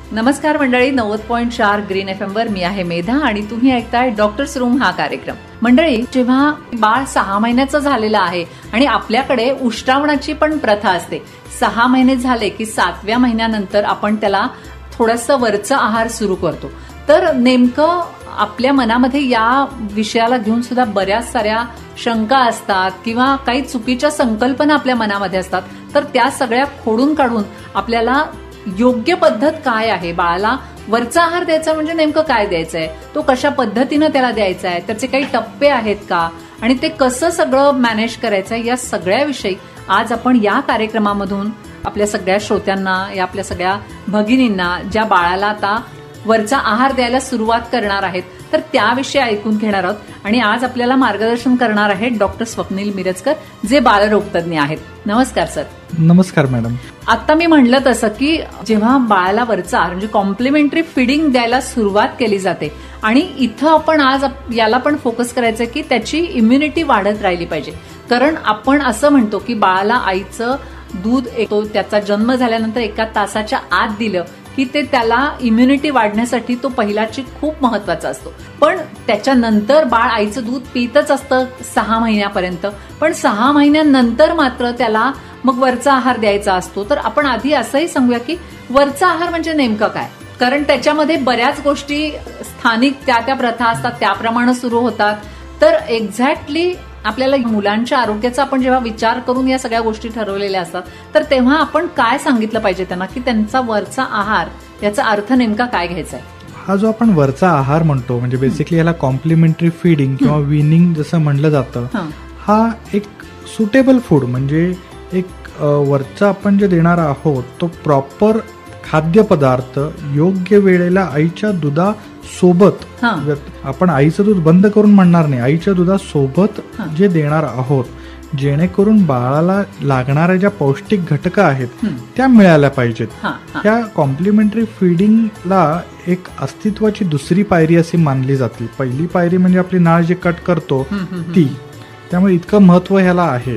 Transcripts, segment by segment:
नमस्कार मंडळी, 90.4 green FM वर मी आहे मेधा आणि तुम्ही ऐकताय डॉक्टर्स रूम हा कार्यक्रम. मंडळी, जेव्हा बाळ 6 महिन्याचं झालेलं आहे आणि आपल्याकडे उष्टावणाची पण प्रथा असते, 6 महिने झाले की 7व्या महिन्यानंतर आपण त्याला थोडंसं वरचा आहार सुरू करतो. तर नेमकं आपल्या मनामध्ये या विषयाला घेऊन सुद्धा बऱ्याच साऱ्या शंका असतात किंवा काही चुकीच्या संकल्पना आपल्या मनामध्ये असतात. तर त्या सगळ्या खोडून काढून आपल्याला योग्य पद्धत काय आहे, बाळाला वरचा आहार द्यायचा म्हणजे नेमकं काय द्यायचंय, तो कशा पद्धतीनं त्याला द्यायचा आहे, त्याचे काही टप्पे आहेत का आणि ते कसं सगळं मॅनेज करायचंय, या सगळ्याविषयी आज आपण या कार्यक्रमामधून आपल्या सगळ्या श्रोत्यांना, या आपल्या सगळ्या भगिनींना ज्या बाळाला आता वरचा आहार द्यायला सुरुवात करणार आहेत तर त्याविषयी ऐकून घेणार आहोत. आणि आज आपल्याला मार्गदर्शन करणार आहेत डॉक्टर स्वप्नील मिरजकर, जे बालरोगतज्ञ आहेत. नमस्कार सर. नमस्कार मॅडम. आता मी म्हणलं तसं की जेव्हा बाळाला वरचा आहार म्हणजे कॉम्प्लिमेंटरी फीडिंग द्यायला सुरुवात केली जाते आणि इथं आपण आज याला पण फोकस करायचं की त्याची इम्युनिटी वाढत राहिली पाहिजे. कारण आपण असं म्हणतो की बाळाला आईचं दूध येतो, त्याचा जन्म झाल्यानंतर 1 तासाच्या आत दिलं की ते त्याला इम्युनिटी वाढण्यासाठी तो पहिलाची खूप महत्वाचा असतो. पण त्याच्यानंतर बाळ आईचं दूध पितच असतं 6 महिन्यापर्यंत. पण 6 महिन्यानंतर मात्र त्याला मग वरचा आहार द्यायचा असतो. तर आपण आधी असंही सांगूया की वरचा आहार म्हणजे नेमकं काय, कारण त्याच्यामध्ये बऱ्याच गोष्टी स्थानिक त्या प्रथा असतात त्याप्रमाणे सुरू होतात. तर एक्झॅक्टली आपल्याला मुलांच्या आरोग्याचा आपण जेव्हा विचार करून या सगळ्या गोष्टी ठरवलेल्या असतात तर तेव्हा आपण काय सांगितलं पाहिजे त्यांना की त्यांचा वरचा आहार याचा अर्थ नेमका काय घ्यायचा आहे. हा जो आपण वरचा आहार म्हणतो म्हणजे बेसिकली याला कॉम्प्लिमेंटरी फीडिंग किंवा विनिंग जसं म्हणलं जातं, हा एक सुटेबल फूड म्हणजे एक वरचा आपण जे देणार आहोत तो प्रॉपर खाद्यपदार्थ योग्य वेळेला आईच्या दुधासोबत, आपण आईचं दूध बंद करून म्हणणार नाही, आईच्या दुधासोबत जे देणार आहोत जेणेकरून बाळाला लागणाऱ्या ज्या पौष्टिक घटक आहेत त्या मिळायला पाहिजेत. या कॉम्प्लिमेंटरी फिडिंगला एक अस्तित्वाची दुसरी पायरी अशी मानली जाते. पहिली पायरी म्हणजे आपली नाळ जे कट करतो ती, त्यामुळे इतकं महत्व ह्याला आहे.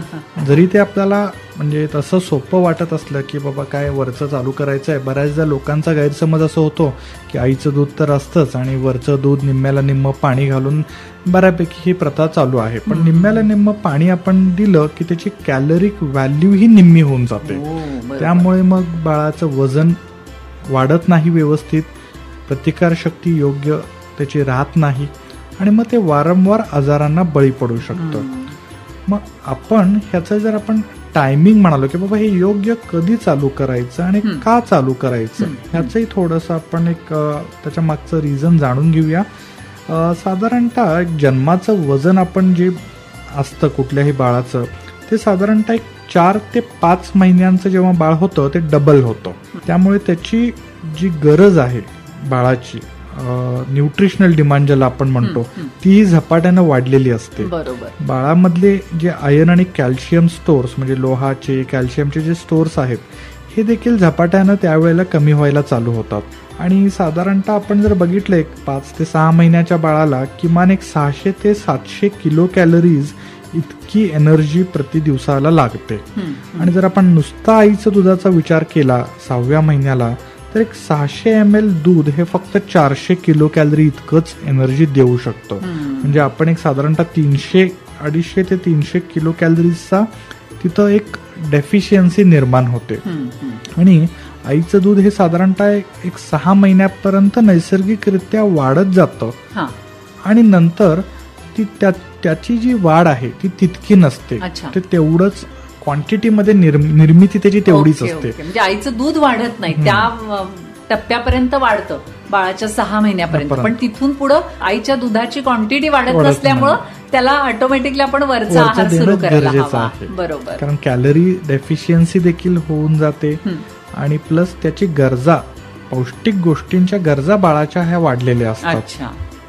जरी ते आपल्याला म्हणजे तसं सोपं वाटत असलं की बाबा काय वरचं चालू करायचं आहे, बऱ्याचदा लोकांचा गैरसमज असं होतो की आईचं दूध तर असतंच आणि वरचं दूध निम्म्याला निम्म पाणी घालून बऱ्यापैकी ही प्रथा चालू आहे. पण निम्म्याला निम्म पाणी आपण दिलं की त्याची कॅलरिक व्हॅल्यू ही निम्मी होऊन जाते. त्यामुळे मग बाळाचं वजन वाढत नाही व्यवस्थित, प्रतिकारशक्ती योग्य त्याची राहत नाही आणि मग ते वारंवार आजारांना बळी पडू शकतं. मग आपण ह्याचं जर आपण टायमिंग म्हणालो की बाबा हे योग्य कधी चालू करायचं आणि का चालू करायचं ह्याचंही थोडंसं आपण एक त्याच्या मागचं रिझन जाणून घेऊया. साधारणतः जन्माचं वजन आपण जे असतं कुठल्याही बाळाचं ते साधारणतः 4 ते 5 महिन्यांचं जेव्हा बाळ होतं ते डबल होतं. त्यामुळे त्याची जी गरज आहे बाळाची, न्यूट्रिशनल डिमांड ज्याला आपण म्हणतो, ती झपाट्यानं वाढलेली असते. बाळामधले जे आयर्न आणि कॅल्शियम स्टोर्स म्हणजे लोहाचे, कॅल्शियमचे जे स्टोर्स आहेत हे देखील झपाट्यानं त्यावेळेला कमी व्हायला चालू होतात. आणि साधारणतः आपण जर बघितलं 5 ते 6 महिन्याच्या बाळाला किमान एक 600 ते 700 किलो कॅलरीज इतकी एनर्जी प्रति दिवसाला लागते. आणि जर आपण नुसता आईचं दुधाचा विचार केला 6व्या महिन्याला तर एक 600 ml दूध हे फक्त 400 किलो कॅलरी इतकंच एनर्जी देऊ शकतं. म्हणजे आपण एक साधारणतः 250 ते 300 किलो कॅलरीजचा तिथं एक डेफिशियन्सी निर्माण होते. आणि आईचं दूध हे साधारणतः एक 6 महिन्यापर्यंत नैसर्गिकरित्या वाढत जातं आणि नंतर त्याची जी वाढ आहे ती तितकी नसते. ते तेवढंच क्वांटिटीमध्ये निर्मिती त्याची तेवढीच असते. म्हणजे आईचं दूध वाढत नाही, त्या टप्प्यापर्यंत वाढतं बाळाच्या 6 महिन्यापर्यंत, पण तिथून पुढे आईच्या दुधाची क्वांटिटी वाढत नसल्यामुळं त्याला ऑटोमॅटिकली आपण वरचा आहार सुरू करायला हवा. बरोबर, कारण कॅलरी डेफिशियन्सी देखील होऊन जाते आणि प्लस त्याची गरजा, पौष्टिक गोष्टींच्या गरजा बाळाच्या ह्या वाढलेल्या असतात.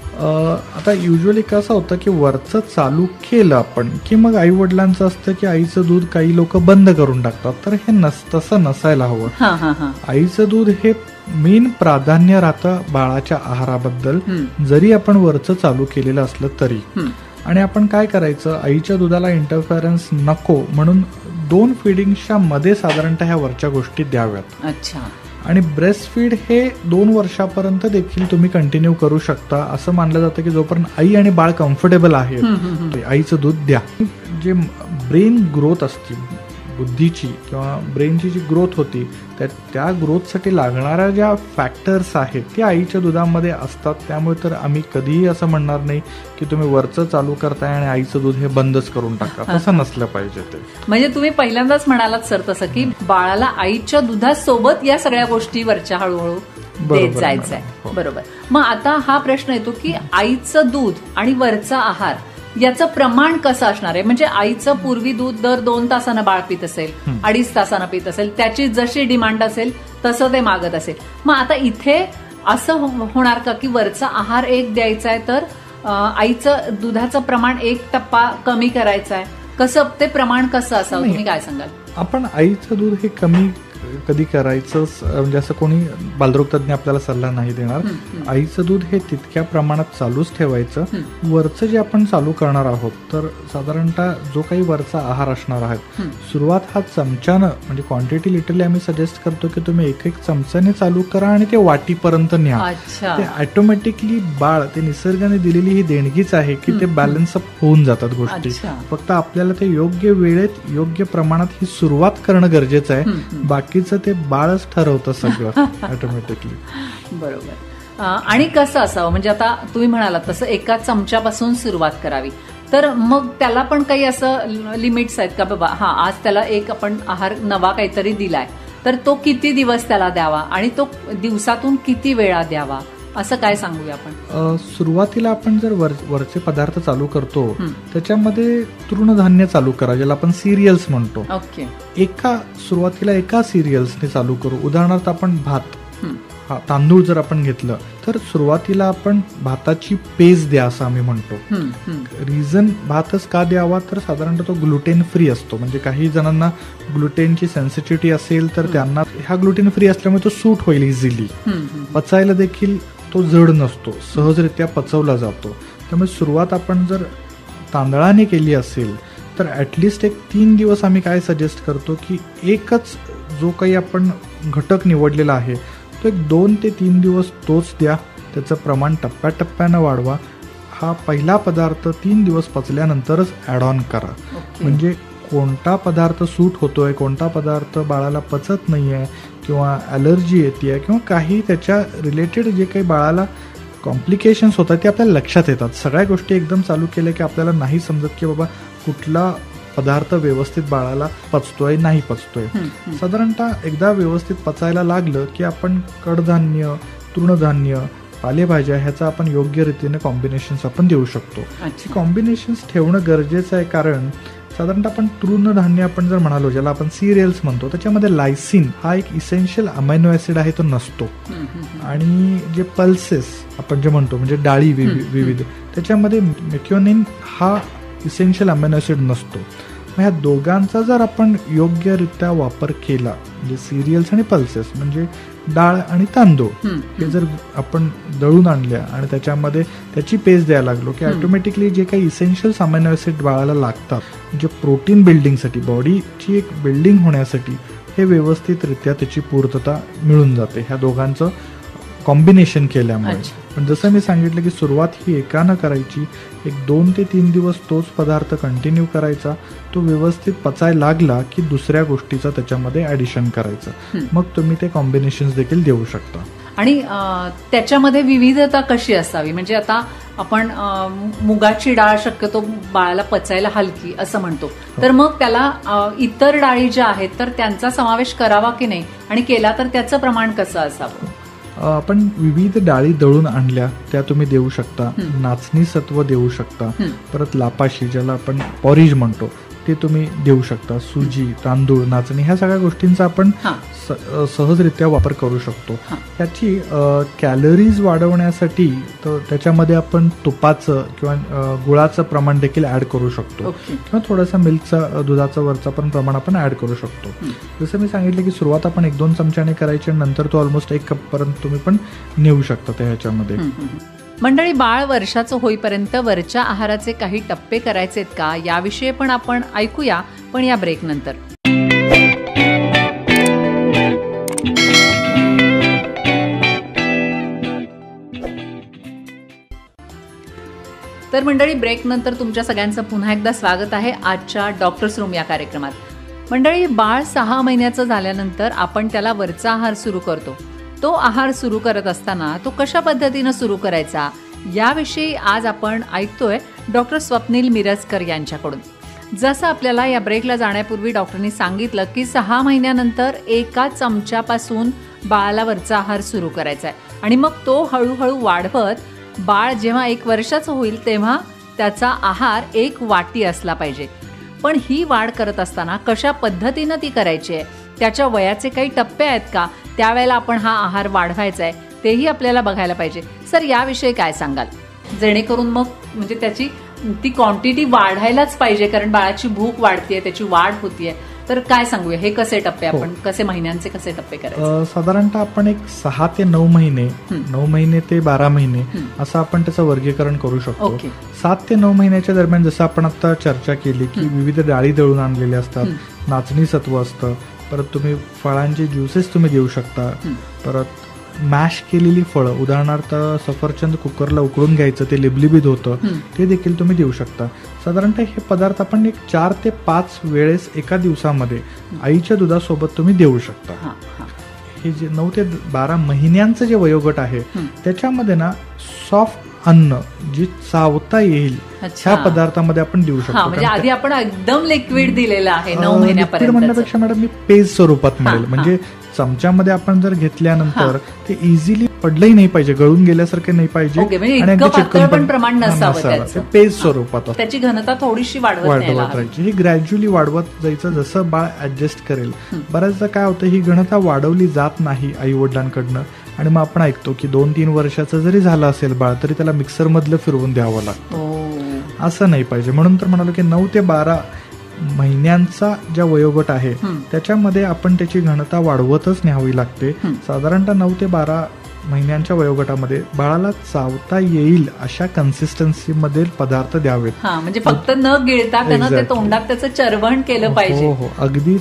आता युजली कसं होतं की वरचं चालू केलं आपण की मग आई वडिलांचं असतं की आईचं दूध काही लोक बंद करून टाकतात. तर हे तसं नसायला हवं. आईचं दूध हे मेन प्राधान्य राहतं बाळाच्या आहाराबद्दल, जरी आपण वरचं चालू केलेलं असलं तरी. आणि आपण काय करायचं, आईच्या दुधाला इंटरफेरन्स नको म्हणून 2 फिडिंग्सच्या मध्ये साधारणतः ह्या वरच्या गोष्टी द्याव्यात. आणि ब्रेस्ट फीड हे 2 वर्षापर्यंत देखील तुम्ही कंटिन्यू करू शकता. असं मानलं जातं की जोपर्यंत आई आणि बाळ कम्फर्टेबल आहे आईचं दूध द्या. जे ब्रेन ग्रोथ असते, बुद्धीची किंवा ब्रेनची जी ग्रोथ होती त्या ग्रोथसाठी लागणाऱ्या ज्या फॅक्टर्स आहेत ते आईच्या दुधामध्ये असतात. त्यामुळे तर आम्ही कधीही असं म्हणणार नाही की तुम्ही वरचं चालू करताय आणि आईचं दूध हे बंदच करून टाका. तसं नसलं पाहिजे ते. म्हणजे तुम्ही पहिल्यांदाच म्हणालात सर तसं की बाळाला आईच्या दुधासोबत या सगळ्या गोष्टी वरच्या हळूहळू देत जायचंय. बरोबर. मग आता हा प्रश्न येतो की आईचं दूध आणि वरचा आहार याचं प्रमाण कसं असणार आहे. म्हणजे आईचं पूर्वी दूध दर 2 तासानं बाळ पित असेल, 2.5 तासानं पित असेल, त्याची जशी डिमांड असेल तसं ते मागत असेल. मग आता इथे असं होणार का की वरचा आहार 1 द्यायचा आहे तर आईचं दुधाचं प्रमाण 1 टप्पा कमी करायचं आहे. कसं ते प्रमाण कसं असावं, तुम्ही काय सांगाल? आपण आईचं दूध हे कमी कधी करायचं म्हणजे असं कोणी बालरोग तज्ञ आपल्याला सल्ला नाही देणार. आईचं दूध हे तितक्या प्रमाणात चालूच ठेवायचं. वरचं जे आपण चालू करणार आहोत तर साधारणतः जो काही वरचा आहार असणार आहे, सुरुवात हा चमच्यानं म्हणजे क्वांटिटी लिटरली आम्ही सजेस्ट करतो की तुम्ही 1-1 चमच्याने चालू करा आणि ते वाटीपर्यंत न्या. ते ऑटोमॅटिकली बाळ ते निसर्गाने दिलेली ही देणगीच आहे की ते बॅलन्स अप होऊन जातात गोष्टी. फक्त आपल्याला ते योग्य वेळेत योग्य प्रमाणात ही सुरुवात करणं गरजेचं आहे. बाकीचं ते बाळच ठरवतं सगळं ऑटोमॅटिकली. बरोबर. आणि कसं असावं म्हणजे आता तुम्ही म्हणालात तसं 1 चमच्यापासून सुरुवात करावी. तर मग त्याला पण काही असं लिमिट्स आहेत का बाबा आज त्याला एक आपण आहार नवा काहीतरी दिलाय तर तो किती दिवस त्याला द्यावा आणि तो दिवसातून किती वेळा द्यावा असं काय सांगूया आपण? सुरुवातीला आपण जर वरचे पदार्थ चालू करतो त्याच्यामध्ये तृणधान्य चालू करा, ज्याला आपण सिरियल्स म्हणतो. ओके. सुरुवातीला एका सिरियल्सने चालू करू. उदाहरणार्थ आपण भात, तांदूळ जर आपण घेतलं तर सुरुवातीला आपण भाताची पेज द्या असं आम्ही म्हणतो. रिझन भातच का द्यावा तर साधारणतः तो ग्लुटेन फ्री असतो. म्हणजे काही जणांना ग्लुटेनची सेन्सिटिव्हिटी असेल तर त्यांना हा ग्लुटेन फ्री असल्यामुळे तो सूट होईल इझिली. पचायला देखील तो जड नसतो, सहजरित्या पचवला जातो. त्यामुळे सुरुवात आपण जर तांदळाने केली असेल तर ऍटलिस्ट 3 दिवस आम्ही काय सजेस्ट करतो की एकच जो काही आपण घटक निवडलेला आहे तो 2 ते 3 दिवस तोच द्या. त्याचं प्रमाण टप्प्याटप्प्यानं वाढवा. हा पहिला पदार्थ 3 दिवस पचल्यानंतरच ऍड ऑन करा. म्हणजे कोणता पदार्थ सूट होतोय, कोणता पदार्थ बाळाला पचत नाहीये किंवा ॲलर्जी येते किंवा काही त्याच्या रिलेटेड जे काही बाळाला कॉम्प्लिकेशन्स होतात ते आपल्याला लक्षात येतात. सगळ्या गोष्टी एकदम चालू केल्या की आपल्याला नाही समजत की बाबा कुठला पदार्थ व्यवस्थित बाळाला पचतोय नाही पचतोय. साधारणतः एकदा व्यवस्थित पचायला लागलं की आपण कडधान्य, तृणधान्य, पालेभाज्या ह्याचा आपण योग्य रीतीने कॉम्बिनेशन्स आपण देऊ शकतो. कॉम्बिनेशन्स ठेवणं गरजेचं आहे कारण साधारणतः आपण तृणधान्य आपण जर म्हणालो ज्याला आपण सिरियल्स म्हणतो त्याच्यामध्ये लायसिन हा एक इसेन्शियल अमायनो ऍसिड आहे तो नसतो. आणि जे पल्सेस आपण जे म्हणतो म्हणजे डाळी विविध त्याच्यामध्ये मेक्योनिन हा इसेन्शियल अमायनो ऍसिड नसतो. मग ह्या दोघांचा जर आपण योग्यरित्या वापर केला म्हणजे सिरियल्स आणि पल्सेस म्हणजे डाळ आणि तांदूळ हे जर आपण दळून आणल्या आणि त्याच्यामध्ये त्याची पेस्ट द्यायला लागलो की ऑटोमॅटिकली जे काही इसेन्शियल अमायनो ऍसिड बाळाला लागतात म्हणजे प्रोटीन बिल्डिंगसाठी, बॉडीची एक बिल्डिंग होण्यासाठी हे व्यवस्थितरित्या त्याची पूर्तता मिळून जाते ह्या दोघांचं कॉम्बिनेशन केल्यामुळे. पण जसं मी सांगितलं की सुरुवात ही एकानं करायची, 2 ते 3 दिवस तोच पदार्थ कंटिन्यू करायचा. तो व्यवस्थित पचायला लागला की दुसऱ्या गोष्टीचं त्याच्यामध्ये ऍडिशन करायचं. मग तुम्ही ते कॉम्बिनेशन्स देखील देऊ शकता. आणि त्याच्यामध्ये विविधता कशी असावी म्हणजे आता आपण मुगाची डाळ शक्यतो बाळाला पचायला हलकी असं म्हणतो तर मग त्याला इतर डाळी ज्या आहेत तर त्यांचा समावेश करावा की नाही आणि केला तर त्याचं प्रमाण कसं असावं? आपण विविध डाळी दळून आणल्या त्या तुम्ही देऊ शकता. नाचणी सत्व देऊ शकता. परत लापाशी ज्याला आपण पॉरिज म्हणतो ते तुम्ही देऊ शकता. सुजी, तांदूळ, नाचणी ह्या सगळ्या गोष्टींचा आपण सहजरित्या वापर करू शकतो. त्याची कॅलरीज वाढवण्यासाठी तर त्याच्यामध्ये आपण तुपाचं किंवा गुळाचं प्रमाण देखील ऍड करू शकतो किंवा थोडासा मिल्कचा दुधाचा वरचा पण प्रमाण आपण ऍड करू शकतो. जसं मी सांगितलं की सुरुवात आपण 1-2 चमच्याने करायची आणि नंतर तो ऑलमोस्ट 1 कप पर्यंत तुम्ही पण नेऊ शकता त्या ह्याच्यामध्ये. मंडळी, बाळ वर्षाचं होईपर्यंत वरच्या आहाराचे काही टप्पे करायचेत का याविषयी पण आपण ऐकूया, पण या ब्रेक नंतर. तर मंडळी, ब्रेक नंतर तुमच्या सगळ्यांचं पुन्हा एकदा स्वागत आहे आजच्या डॉक्टर्स रूम या कार्यक्रमात. मंडळी, बाळ 6 महिन्याचं झाल्यानंतर आपण त्याला वरचा आहार सुरू करतो. तो आहार सुरू करत असताना तो कशा पद्धतीनं सुरू करायचा याविषयी आज आपण ऐकतोय डॉक्टर स्वप्नील मिरजकर यांच्याकडून. जसं आपल्याला या ब्रेकला जाण्यापूर्वी डॉक्टरनी सांगितलं की 6 महिन्यानंतर 1 चमच्यापासून बाळाला वरचा आहार सुरू करायचा आहे आणि मग तो हळूहळू वाढवत बाळ जेव्हा 1 वर्षाचं होईल तेव्हा त्याचा आहार 1 वाटी असला पाहिजे. पण ही वाढ करत असताना कशा पद्धतीनं ती करायची आहे, त्याच्या वयाचे काही टप्पे आहेत का, त्यावेळेला आपण हा आहार वाढवायचा आहे तेही आपल्याला बघायला पाहिजे. सर, याविषयी काय सांगाल, जेणेकरून मग म्हणजे त्याची ती क्वांटिटी वाढायलाच पाहिजे, कारण बाळाची भूक वाढतीये, त्याची वाढ होतीये. तर काय सांगूया, हे कसे टप्पे आपण कसे महिन्यांचे कसे टप्पे करायचे? साधारणतः आपण एक 6 ते 9 महिने, 9 महिने ते 12 महिने असं आपण त्याचं वर्गीकरण करू शकतो. 7 ते 9 महिन्याच्या दरम्यान जसं आपण आता चर्चा केली की विविध डाळी दळून आणलेल्या असतात, नाचणी सत्व असतं, परत तुम्ही फळांचे ज्युसेस तुम्ही देऊ शकता, परत मॅश केलेली फळं, उदाहरणार्थ सफरचंद कुकरला उकळून घ्यायचं, ते लिबलिबीत होतं, ते देखील तुम्ही देऊ शकता. साधारणतः हे पदार्थ आपण एक 4 ते 5 वेळेस एका दिवसामध्ये आईच्या दुधासोबत तुम्ही देऊ शकता. हे जे 9 ते 12 महिन्यांचं जे वयोगट आहे त्याच्यामध्ये ना सॉफ्ट अन्न जी चावता येईल ह्या पदार्थामध्ये आपण देऊ शकतो. म्हणजे आधी आपण एकदम लिक्विड दिलेलं आहे 9 महिन्यापर्यंत म्हणण्यापेक्षा मॅडम मी पेज स्वरूपात म्हणेल, म्हणजे चमच्यामध्ये आपण जर घेतल्यानंतर ते इझिली पडलंही नाही पाहिजे, गळून गेल्यासारखं नाही पाहिजे आणि चिकन प्रमाण नसावं, पेज स्वरूपात त्याची घनता थोडीशी वाढवत राहायची. ही ग्रॅज्युअली वाढवत जायचं जसं बाळ ऍडजस्ट करेल. बऱ्याचदा काय होतं, ही घनता वाढवली जात नाही आई वडिलांकडनं आणि मग आपण ऐकतो की 2-3 वर्षाचं जरी झालं असेल बाळ तरी त्याला मिक्सर मधलं फिरवून द्यावं लागतं. असं नाही पाहिजे. म्हणून तर म्हणालो की 9 ते 12 महिन्यांचा ज्या वयोगट आहे त्याच्यामध्ये आपण त्याची घनता वाढवतच न्यावी लागते. साधारणतः 9 ते 12 महिन्यांच्या वयोगटामध्ये बाळाला चावता येईल अशा कन्सिस्टन्सी मध्ये पदार्थ द्यावेत. म्हणजे फक्त न गिळता त्यानं ते तोंडात त्याचं चरवण केलं पाहिजे. हो, अगदी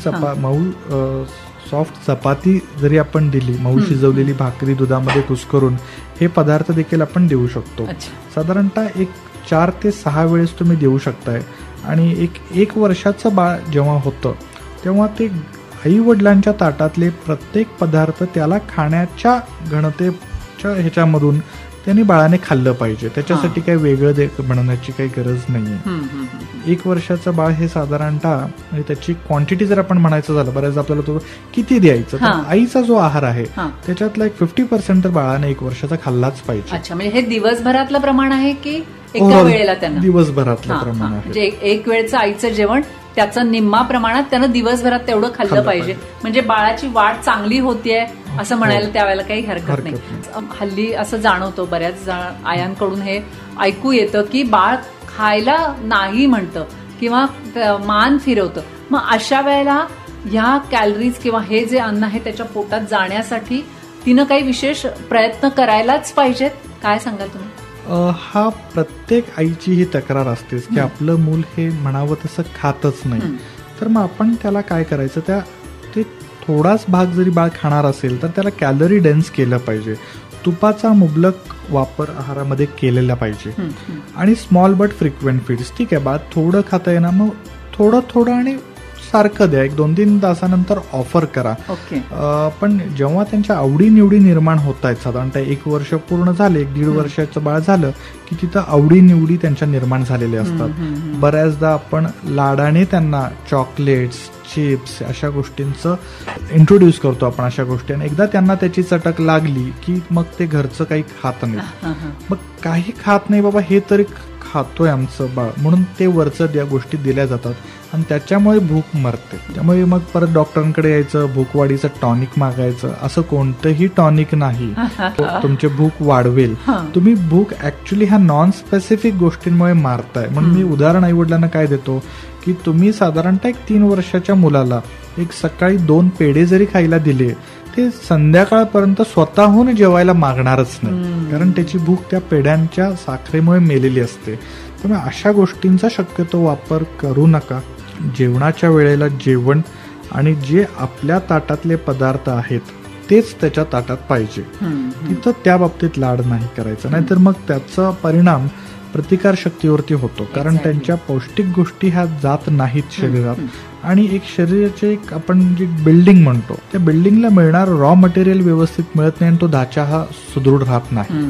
मऊ सॉफ्ट चपाती जरी आपण दिली, मऊ शिजवलेली भाकरी दुधामध्ये कुस्करून, हे पदार्थ देखील आपण देऊ शकतो. साधारणतः एक 4 ते 6 वेळेस तुम्ही देऊ शकताय. आणि 1 वर्षाचं बाळ जेव्हा होतं तेव्हा ते आई वडिलांच्या ताटातले प्रत्येक पदार्थ त्याला खाण्याच्या घनतेच्या ह्याच्यामधून त्यांनी बाळाने खाल्लं पाहिजे. त्याच्यासाठी काही वेगळं बनवण्याची काही गरज नाहीये. 1 वर्षाचं बाळ हे साधारणतः म्हणजे त्याची क्वांटिटी जर आपण म्हणायचं झालं, बऱ्याच आपल्याला तो किती द्यायचं, तर आईचा जो आहार आहे त्याच्यातला एक 50% तर बाळाने 1 वर्षाचा खाल्लाच पाहिजे. अच्छा, म्हणजे हे दिवसभरातलं प्रमाण आहे की एका वेळेला त्यांना? दिवसभरातलं प्रमाण आहे. म्हणजे 1 वेळचं आईचं जेवण त्याचं निम्मा प्रमाणात त्यानं दिवसभरात तेवढं खाल्लं पाहिजे, म्हणजे बाळाची वाढ चांगली होतीये असं म्हणायला त्यावेळेला काही हरकत नाही. हल्ली असं जाणवतो, बऱ्याच आयांकडून हे ऐकू येतं की बाळ खायला नाही म्हणतं किंवा मान फिरवतं. मग अशा वेळेला ह्या कॅलरीज किंवा हे जे अन्न आहे त्याच्या पोटात जाण्यासाठी तिनं काही विशेष प्रयत्न करायलाच पाहिजेत. काय सांगाल तुम्ही? हा प्रत्येक आईची ही तक्रार असतेच की आपलं मूल हे म्हणावं तसं खातच नाही. तर मग आपण त्याला काय करायचं, ते थोडाच भाग जरी बाळ खाणार असेल तर त्याला कॅलरी डेन्स केलं पाहिजे. तुपाचा मुबलक वापर आहारामध्ये केलेला पाहिजे आणि स्मॉल बट फ्रिक्वेंट फीड्स. ठीक आहे, बाळ थोडं खाता येणार, मग थोडं आणि सारखं द्या. 1-2-3 तासानंतर ऑफर करा. पण जेव्हा त्यांच्या आवडीनिवडी निर्माण होत आहेत, साधारणतः 1 वर्ष पूर्ण झाले, 1-1.5 वर्षाचं बाळ झालं की तिथं आवडीनिवडी त्यांच्या निर्माण झालेल्या असतात. बऱ्याचदा आपण लाडाने त्यांना चॉकलेट्स, चिप्स अशा गोष्टींचं इंट्रोड्यूस करतो आपण अशा गोष्टी, आणि एकदा त्यांना त्याची चटक लागली की मग ते घरचं काही खात नाही. मग काही खात नाही बाबा, हे तरी खातोय आमचं बाळ म्हणून ते वरचं गोष्टी दिल्या जातात आणि त्याच्यामुळे भूक मरते. त्यामुळे मग परत डॉक्टरांकडे यायचं, भूकवाढीचं टॉनिक मागायचं. असं कोणतंही टॉनिक नाही तुमची भूक वाढवेल. तुम्ही भूक ऍक्च्युली ह्या नॉन स्पेसिफिक गोष्टींमुळे मारताय. म्हणून मी उदाहरण आई वडिलांना काय देतो की तुम्ही साधारणतः 3 वर्षाच्या मुलाला सकाळी 2 पेढे जरी खायला दिले, ते संध्याकाळपर्यंत स्वतःहून जेवायला मागणारच नाही, कारण त्याची भूक त्या पेढ्यांच्या साखरेमुळे मेलेली असते. त्यामुळे अशा गोष्टींचा शक्यतो वापर करू नका. जेवणाच्या वेळेला जेवण आणि जे आपल्या ताटातले पदार्थ आहेत तेच त्याच्या ताटात पाहिजे. तिथं त्या बाबतीत लाड नाही करायचा, नाहीतर मग त्याचा परिणाम प्रतिकार शक्तीवरती होतो, कारण त्यांच्या पौष्टिक गोष्टी ह्या जात नाहीत शरीरात. आणि एक शरीराचे एक आपण जे बिल्डिंग म्हणतो, त्या बिल्डिंगला मिळणार रॉ मटेरियल व्यवस्थित मिळत नाही आणि तो ढाचा हा सुदृढ राहत नाही.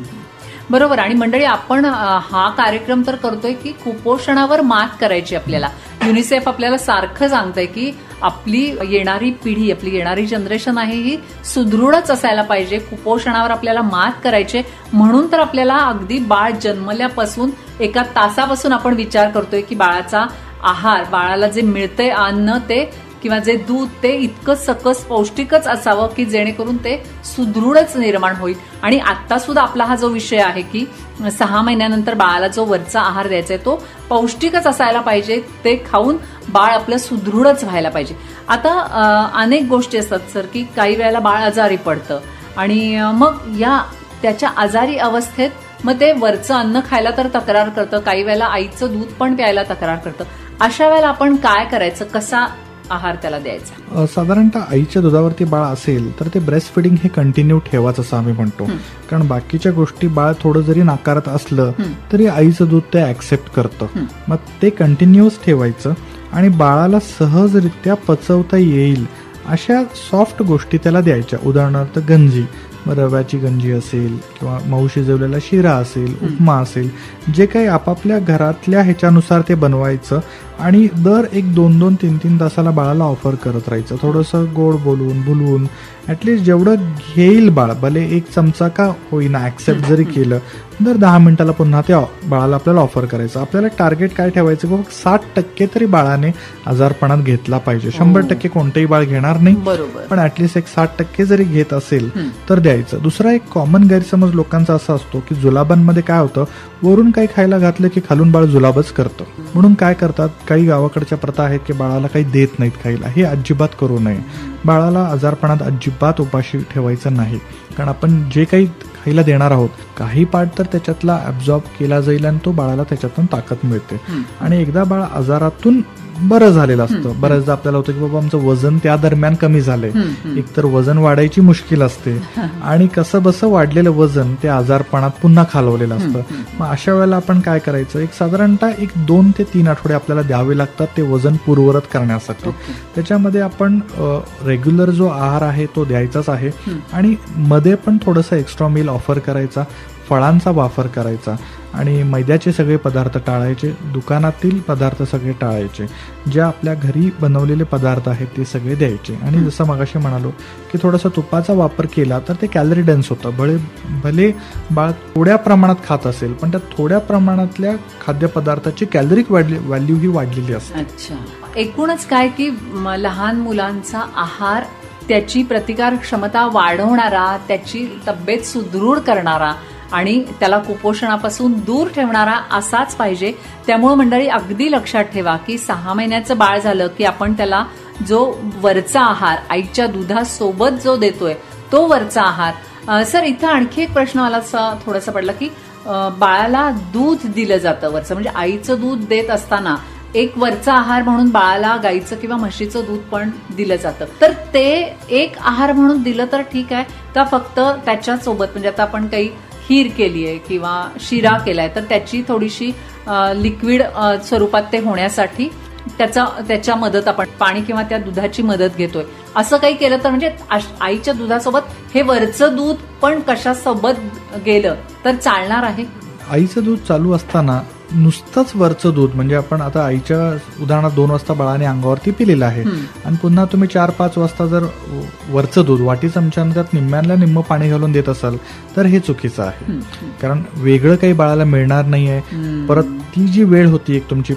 बरोबर. आणि मंडळी, आपण हा कार्यक्रम तर करतोय की कुपोषणावर मात करायची. आपल्याला युनिसेफ आपल्याला सारखं सांगतंय की आपली येणारी पिढी, आपली येणारी जनरेशन आहे ही सुदृढच असायला पाहिजे. कुपोषणावर आपल्याला मात करायचे. म्हणून तर आपल्याला अगदी बाळ जन्मल्यापासून एका तासापासून आपण विचार करतोय की बाळाचा आहार, बाळाला जे मिळतंय अन्न ते किंवा जे दूध ते इतकं सकस पौष्टिकच असावं की जेणेकरून ते सुदृढच निर्माण होईल. आणि आता सुद्धा आपला हा जो विषय आहे की 6 महिन्यानंतर बाळाला जो वरचा आहार द्यायचा आहे तो पौष्टिकच असायला पाहिजे. ते खाऊन बाळ आपलं सुदृढच व्हायला पाहिजे. आता अनेक गोष्टी असतात सर की काही वेळेला बाळ आजारी पडतं आणि मग त्याच्या आजारी अवस्थेत मग ते वरचं अन्न खायला तर तक्रार करतं, काही वेळेला आईचं दूध पण प्यायला तक्रार करतं. अशा वेळेला आपण काय करायचं, कसा आहार त्याला द्यायचा? साधारणतः आईच्या दुधावरती बाळ असेल तर ते ब्रेस्ट फिडिंग हे कंटिन्यू ठेवायचं असं आम्ही म्हणतो. कारण बाकीच्या गोष्टी बाळ थोडं जरी नाकारत असलं तरी आईचं दूध ते ऍक्सेप्ट करतं. मग ते कंटिन्युअस ठेवायचं आणि बाळाला सहजरित्या पचवता येईल अशा सॉफ्ट गोष्टी त्याला द्यायच्या. उदाहरणार्थ गंजी, रव्याची गंजी असेल किंवा मऊ शिजवलेला शिरा असेल, उपमा असेल, जे काही आपापल्या घरातल्या ह्याच्यानुसार ते बनवायचं आणि दर 1-2, 3 तासाला बाळाला ऑफर करत राहायचं. थोडंसं गोड बोलून बुलवून ऍटलिस्ट जेवढं घेईल बाळ, भले 1 चमचा का होईना ऍक्सेप्ट जरी केलं, दर 10 मिनिटाला पुन्हा ते बाळाला आपल्याला ऑफर करायचं. आपल्याला टार्गेट काय ठेवायचं, की 60% तरी बाळाने आजारपणात घेतला पाहिजे. 100% कोणतेही बाळ घेणार नाही, पण ऍटलिस्ट 60% जरी घेत असेल तर द्यायचं. दुसरा एक कॉमन गैरसमज लोकांचा असा असतो की जुलाबांमध्ये काय होतं, वरून काही खायला घातलं की खालून बाळ जुलाबच करतं. म्हणून काय करतात, काही गावाकडच्या प्रथा आहेत की बाळाला काही देत नाहीत खायला. हे अजिबात करू नये. बाळाला आजारपणात अजिबात उपाशी ठेवायचं नाही. कारण आपण जे काही खायला देणार आहोत, काही पार्ट तर त्याच्यातला ऍब्झॉर्ब केला जाईल आणि तो बाळाला त्याच्यातून ताकद मिळते. आणि एकदा बाळ आजारातून बरं झालेलं असतं. बऱ्याचदा आपल्याला होतं की बाबा आमचं वजन त्या दरम्यान कमी झालंय. एकतर वजन वाढायची मुश्किल असते आणि कसं बसं वाढलेलं वजन ते आजारपणात पुन्हा खालवलेलं असतं. मग अशा वेळेला आपण काय करायचं, साधारणतः 2 ते 3 आठवडे आपल्याला द्यावे लागतात ते वजन पूर्ववत करण्यासाठी. त्याच्यामध्ये आपण रेग्युलर जो आहार आहे तो द्यायचाच आहे आणि मध्ये पण थोडंसं एक्स्ट्रा मील ऑफर करायचा, फळांचा वापर करायचा आणि मैद्याचे सगळे पदार्थ टाळायचे, दुकानातील पदार्थ सगळे टाळायचे. जे आपल्या घरी बनवलेले पदार्थ आहेत ते सगळे द्यायचे. आणि जसं मगाशी म्हणालो की थोडासा तुपाचा वापर केला तर ते कॅलरी डेन्स होतं. भले बाळ थोड्या प्रमाणात खात असेल पण त्या थोड्या प्रमाणातल्या खाद्यपदार्थाची कॅलरिक व्हॅल्यू ही वाढलेली असते. अच्छा, एकूणच काय की लहान मुलांचा आहार त्याची प्रतिकार क्षमता वाढवणारा, त्याची तब्येत सुदृढ करणारा आणि त्याला कुपोषणापासून दूर ठेवणारा असाच पाहिजे. त्यामुळे मंडळी अगदी लक्षात ठेवा की 6 महिन्याचं बाळ झालं की आपण त्याला जो वरचा आहार आईच्या दुधासोबत जो देतोय तो वरचा आहार. सर, इथं आणखी एक प्रश्न मला थोडासा पडला की बाळाला दूध दिलं जातं वरचं, म्हणजे आईचं दूध देत असताना एक वरचा आहार म्हणून बाळाला गाईचं किंवा म्हशीचं दूध पण दिलं जातं. तर ते एक आहार म्हणून दिलं तर ठीक आहे का, फक्त त्याच्यासोबत म्हणजे आता आपण काही खीर केली आहे किंवा शिरा केलाय तर त्याची थोडीशी लिक्विड स्वरूपात ते होण्यासाठी त्याच्या मदत आपण पाणी किंवा त्या दुधाची मदत घेतोय, असं काही केलं तर म्हणजे आईच्या दुधासोबत हे वरचं दूध पण कशासोबत गेलं तर चालणार आहे? आईचं दूध चालू असताना नुसतंच वरचं दूध, म्हणजे आपण आता आईच्या उदाहरणात 2 वाजता बाळाने अंगावरती पिलेलं आहे आणि पुन्हा तुम्ही 4-5 वाजता जर वरचं दूध वाटी चमच्यानं त्यात निम्म्याला निम्म पाणी घालून देत असाल तर हे चुकीचं आहे. कारण वेगळं काही बाळाला मिळणार नाहीये. परत ती जी वेळ होती एक तुमची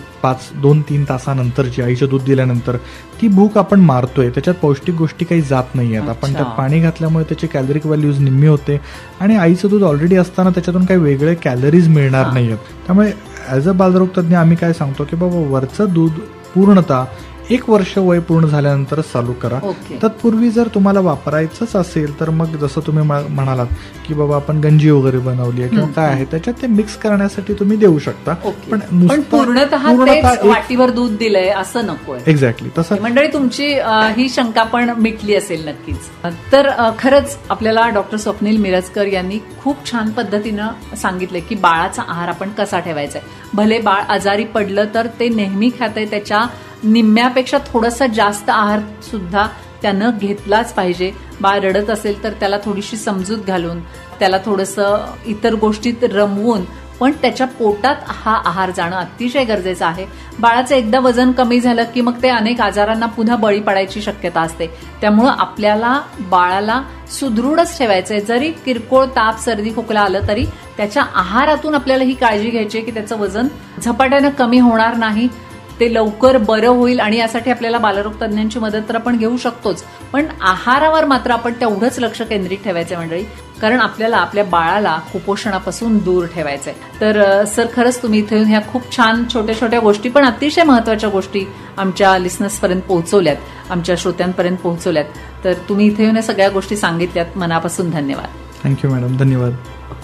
2-3 तासानंतरची आईचं दूध दिल्यानंतर, ती भूक आपण मारतोय, त्याच्यात पौष्टिक गोष्टी काही जात नाहीयेत. आपण त्यात पाणी घातल्यामुळे त्याची कॅलरिक व्हॅल्यूज निम्मी होते आणि आईचं दूध ऑलरेडी असताना त्याच्यातून काही वेगळे कॅलरीज मिळणार नाहीयेत. त्यामुळे ऍज अ बालरोग तज्ञ आम्ही काय सांगतो की बाबा वरचं दूध पूर्णतः 1 वर्ष वय पूर्ण झाल्यानंतरच चालू करा. तत्पूर्वी जर तुम्हाला वापरायचंच असेल तर मग जसं तुम्ही म्हणालात की बाबा आपण गंजी वगैरे बनवली आहे किंवा काय आहे त्याच्यात ते मिक्स करण्यासाठी तुम्ही देऊ शकता. पण पूर्णतः वाटीवर दूध दिलंय असं नकोय. एक्झॅक्टली तसं. मंडळी तुमची ही शंका पण मिटली असेल नक्कीच. तर खरंच आपल्याला डॉक्टर स्वप्नील मिरजकर यांनी खूप छान पद्धतीनं सांगितलंय की बाळाचा आहार आपण कसा ठेवायचा आहे. भले बाळ आजारी पडलं तर ते नेहमी खातंय त्याच्या निम्म्यापेक्षा थोडासा जास्त आहार सुद्धा त्यानं घेतलाच पाहिजे. बाळ रडत असेल तर त्याला थोडीशी समजूत घालून त्याला थोडंसं इतर गोष्टीत रमवून पण त्याच्या पोटात हा आहार जाणं अतिशय गरजेचं आहे. बाळाचं एकदा वजन कमी झालं की मग ते अनेक आजारांना पुन्हा बळी पडायची शक्यता असते. त्यामुळं आपल्याला बाळाला सुदृढच ठेवायचंय. जरी किरकोळ ताप सर्दी खोकला आलं तरी त्याच्या आहारातून आपल्याला ही काळजी घ्यायची आहे की त्याचं वजन झपाट्यानं कमी होणार नाही, ते लवकर बरं होईल. आणि यासाठी आपल्याला बालरोग तज्ज्ञांची मदत तर आपण घेऊ शकतोच, पण आहारावर मात्र आपण तेवढंच लक्ष केंद्रित ठेवायचं मंडळी, कारण आपल्याला आपल्या बाळाला कुपोषणापासून दूर ठेवायचंय. तर सर खरंच तुम्ही इथे ह्या खूप छान छोट्या छोट्या गोष्टी पण अतिशय महत्वाच्या गोष्टी आमच्या लिसनर्सपर्यंत पोहोचवल्यात, आमच्या श्रोत्यांपर्यंत पोहोचवल्यात. तर तुम्ही इथे येऊन या सगळ्या गोष्टी सांगितल्यात, मनापासून धन्यवाद. Thank you madam. धन्यवाद.